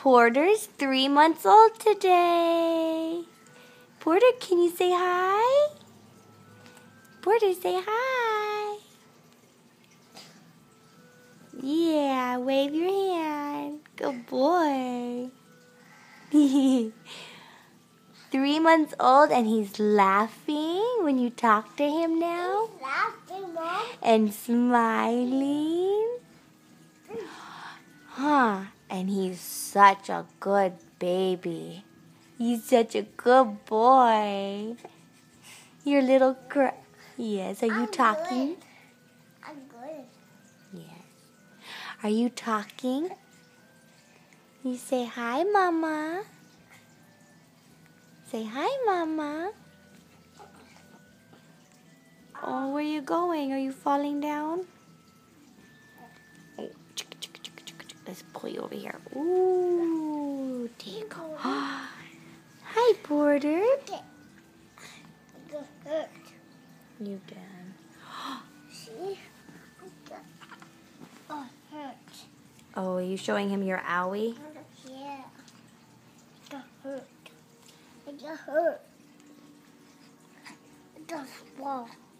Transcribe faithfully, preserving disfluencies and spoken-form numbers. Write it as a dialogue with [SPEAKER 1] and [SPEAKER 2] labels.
[SPEAKER 1] Porter's three months old today. Porter, can you say hi? Porter, say hi. Yeah, wave your hand. Good boy. Three months old and he's laughing when you talk to him now?
[SPEAKER 2] He's laughing, Mom.
[SPEAKER 1] And smiling? Huh, and he's such a good baby. He's such a good boy. Your little girl. Yes, are you
[SPEAKER 2] I'm
[SPEAKER 1] talking?
[SPEAKER 2] Good. I'm good.
[SPEAKER 1] Yes. Are you talking? You say hi, Mama. Say hi, Mama. Oh, where are you going? Are you falling down? Oh, let's pull you over here. Ooh, there you go. Hi, Porter.
[SPEAKER 2] Okay. It hurt.
[SPEAKER 1] You can.
[SPEAKER 2] See? Oh, it hurts.
[SPEAKER 1] Oh, are you showing him your owie?
[SPEAKER 2] Yeah. It hurt. It hurt. It does fall.